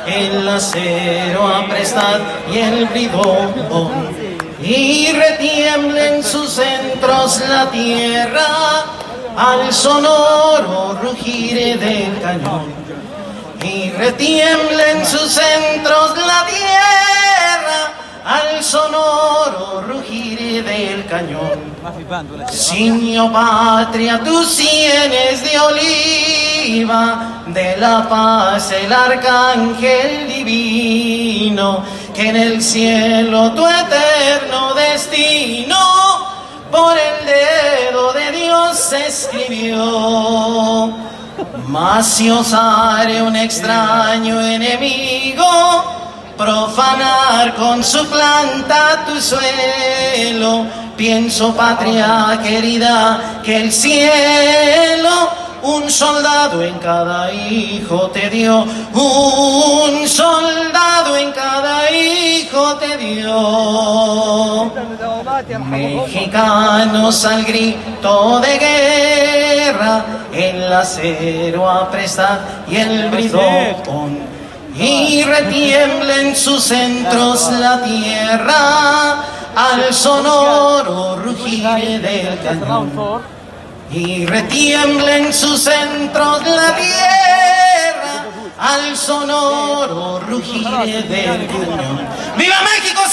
el acero aprestad y el bridón, y retiembla en sus centros la tierra al sonoro rugir del cañón. Y retiembla en sus centros la tierra al sonoro rugir del cañón. Ciño patria, tus sienes de oliva, de la paz el arcángel divino, que en el cielo tu eterno destino por el dedo de Dios escribió. Mas si osare un extraño enemigo profanar con su planta tu suelo, pienso, patria querida, que el cielo un soldado en cada hijo te dio, un soldado en cada hijo te dio. Mexicanos al grito de guerra, el acero aprestad y el bridón, y retiembla en sus centros la tierra al sonoro rugir del cañón. Y retiembla en sus centros la tierra al sonoro rugir del cañón. ¡Viva México!